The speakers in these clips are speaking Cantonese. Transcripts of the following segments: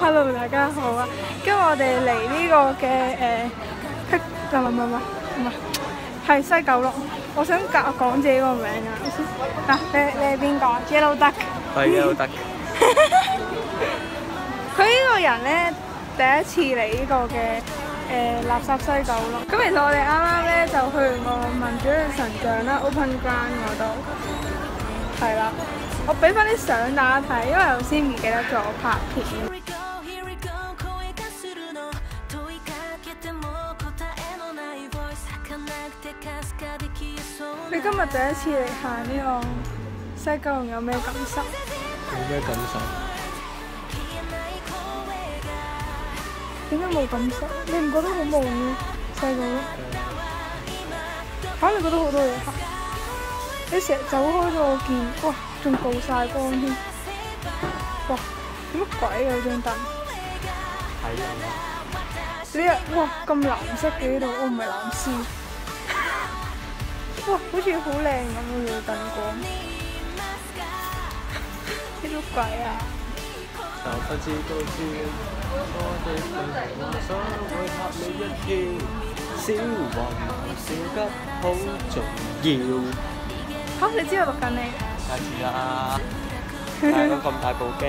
Hello， 大家好啊！今日我哋嚟呢個嘅唔係西九龍。我想講自己個名啊！嗱，你係邊個 ？Yellow Duck。 係 Yellow Duck。 佢呢個人咧，第一次嚟呢個嘅垃圾西九龍。咁其實我哋啱啱咧就去完個民主神像啦 ，Open Ground 嗰度。係啦，我俾翻啲相大家睇，因為頭先唔記得咗拍片。你今日第一次嚟行呢個西九龍有咩感受？ 有咩感受？ 點解冇感受？你唔覺得好悶咩？西九龍嚇，你覺得好多嘢行？你成日走開咗我見，哇，仲曝曬光添！哇，乜鬼啊張凳？ 睇人啊！ 呢日哇咁藍色嘅呢度，我唔係藍絲。哇，好似好靚咁嘅燈光，呢個鬼啊！ 就不知道知，我哋夢想會嚇你一跳，小雲小吉好重要。 嚇，你知我錄緊你？ 梗係知啦，但係都咁大部機。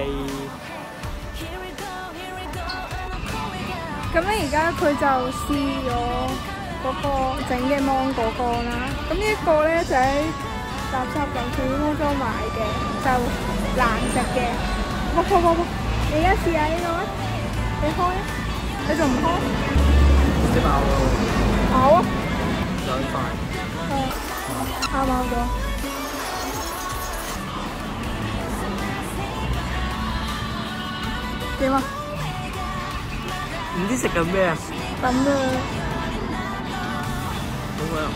咁咧，而家佢就試咗嗰個整嘅芒果乾啦。咁呢一個咧就喺垃圾郵件當中買嘅，就難食嘅。哇！你而家試下呢個啊？你開啊？你仲唔開？ 啲爆喎！ 好啊！ 兩塊。 啱啱咗。點啊？ 唔知食緊咩啊？ 咁啊！ 點解啊？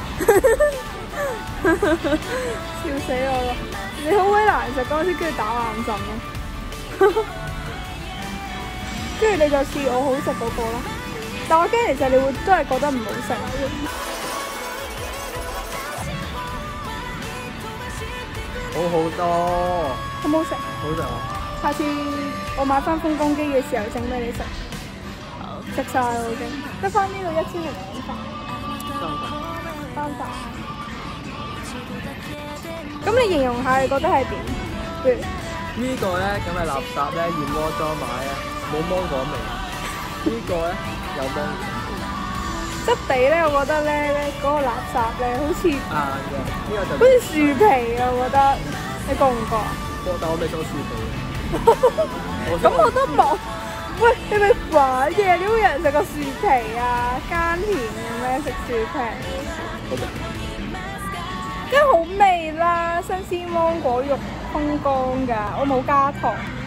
笑死我咯！你好鬼難食嗰陣時，跟住打冷震咯。跟住你就試我好食嗰個啦。但我驚其實你會真係覺得唔好食。 好好多。 好唔好食？ 好食啊！ 下次我買翻風乾機嘅時候整俾你食。食晒啦已經，得翻呢度1000零幾塊。3塊。咁你形容下，你覺得係點？譬如呢個咧咁係垃圾咧，燕窩裝買啊，冇芒果味。呢個咧有芒果味。 質地咧，我覺得咧嗰個垃圾咧好似硬嘅，呢個就好似樹皮啊！我覺得，你覺唔覺啊？ 但我未做樹皮。 咁我都冇。喂，你咪玩嘢？點會有人食個樹皮啊？耕田嘅咩食樹皮？ 好味。 梗係好味啦！新鮮芒果肉風乾㗎，我冇加糖。